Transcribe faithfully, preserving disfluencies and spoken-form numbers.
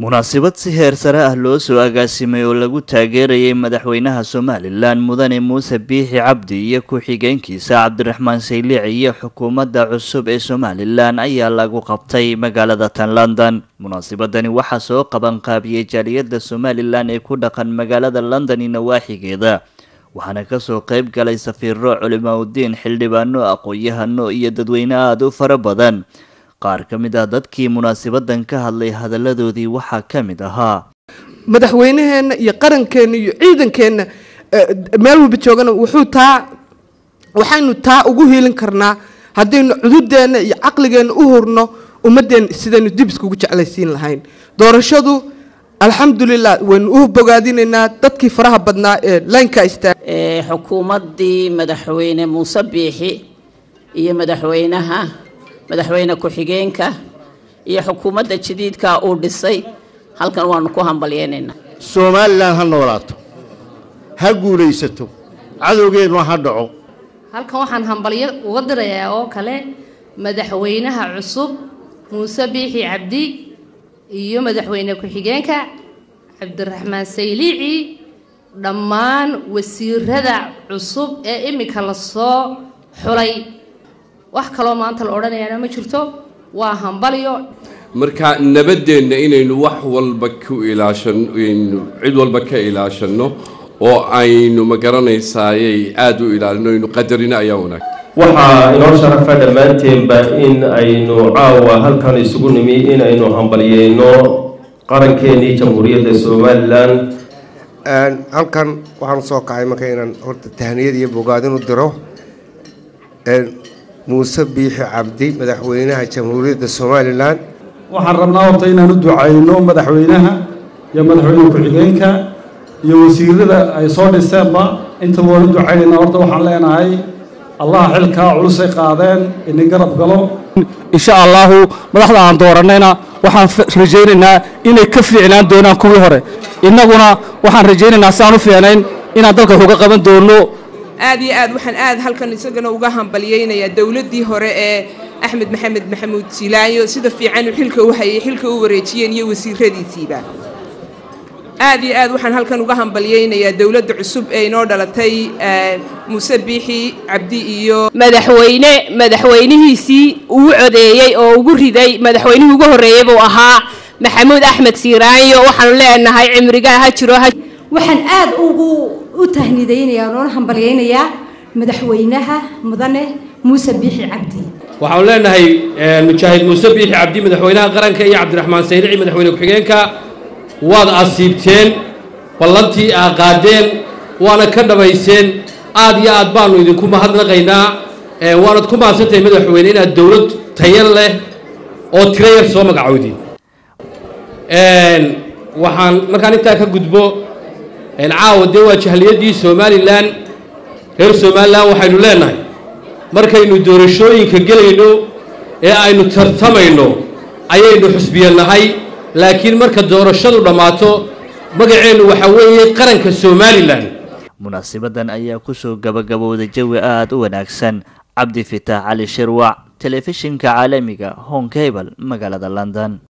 munaasabad si heer sare ah loo soo agaasimay oo lagu taageerayay madaxweynaha Somaliland Mudane Muuse Biixi Cabdi iyo ku-xigeenkiisa Cabdiraxmaan Saylici iyo xukuumadda cusub ee Somaliland ayaa lagu qabtay magaalada tan London. munaasabadani waxaa soo qaban qaabiyay jaaliyadda Somaliland ee ku dhaqan magaalada London iyo nawaaxigeeda, waxaana ka soo qayb galay safiirro, culimaaddin, xildhibaano, aqoon-yahano iyo dadweyne aad u fara badan. qaar ka mid ah dadkii munaasabadan ka hadlay hadaladoodii waxaa ka mid ahaa madaxweynaheena iyo qarankeena iyo ciidankeena meel walba joogana wuxuu taa waxaynu taa ugu hiilin karnaa haddaynu cududeena iyo caqligeena u hurno ummadeen sidaynu dib iskugu jeclaysiin lahayn. doorashadu alxamdulilah waynu u bogaadinaynaa dadkii faraha badnaa ee laynka istaag ee xukuumaddii madaxweyne Muuse Biixi iyo madaxweynaha madaxweyne ku-xigeenka iyo xukuumadda jadiidka uu dhisay halkan waanu ku hambalyeynayna. Somaliland ha noolaato, ha guulaysato, cadowgeedna ha dhaco. halkan waxaan hambalyo uga dirayaa oo kale madaxweynaha cusub Muuse Biixi Cabdi iyo madaxweyne ku-xigeenka Cabdiraxmaan Saylici, dhammaan wasiirada cusub ee imika la soo xulay. wax kale maanta la oranayana ma jirto, waa hambalyo. marka nabadeena inaynu wax walba ku ilaashano, cid walba ka ilaashano oo aynu ma garanaysay aad u ilaalino inuu qadarina ayaa wanaag. waxa inoo sharafa dhamaanteedba in aynu caawa halkan isugu nimi in aynu hambalyeeno qarankeennii jamhuuriyadda Somaliland. aan halkan waxaan soo kacay marka inaan horta tahniyad iyo bogaadin u diro Muuse Biixi Cabdi madaxweynaha jamhuuriyadda Somaliland. waxaan rabnaa horta inaan u ducayno madaxweynaha iyo madaxweyne ku-xigeenka iyo wasiirada ay soo dhiseenba inta waan u ducaynayna. horta waxaan leenahay allah xilka culus ay qaadeen in garab galo insha Allah. madaxda aan dooranayna waxaan rajaynaynaa inay ka fiicnaan doonaan kuwii hore, innaguna waxaan rajaynaynaa saan u fiicnayn inaan dalka uga qaban doono. aad iyo aad waxaan aad halkan isagana uga hambalyeynaya dawladii hore ee Axmed Maxamed Maxamuud Silaayo sida fiican xilka u hayay xilka u wareejiyeen iyo wasiiradiisiiba. aad iyo aad waxaan halkan uga hambalyeynaya dawladda cusub ee inoo dhalatay Muuse Biixi Cabdi iyo madaxweyne madaxweynihiisii uu codeeyay oo ugu riday madaxweynihii ugu horeeyay buu ahaa Maxamuud Axmed Silaayo. waxaan leenahay cimriga ha jiro. waxaan aad ugu u tahnideynayaa oo hambalyeynaya madaxweynaha Mudane Muuse Biixi Cabdi. waxaan leenahay mujaahid Muuse Biixi Cabdi madaxweynaha qaranka iyo Cabdiraxmaan Saylici madaxweyne ku-xigeenka waad asiibteen ballantii aa qaadeen waana ka dhabayseen. aad iyo aad baanu idinku mahadnaqaynaa. waanad ku mahadsantahay madaxweyne inaad dawlad tayo leh oo tiro yar soo magacowday. waxaan markaan intaa ka gudbo caawa dee waa jahliyadii Somaliland. reer Somaliland waxaynu leenahay markaynu doorashooyinka gelayno ee aynu tartamayno ayaynu xusbiyanahay, laakiin marka doorashadu dhamaato magaceenu waxa weeye qaranka Somaliland. munaasabadan ayaa ku soo gabagabowday jawi aad u wanaagsan. Cabdi Fitaax Cali Shirwac, telefishinka caalamiga Home Cable, magaalada London.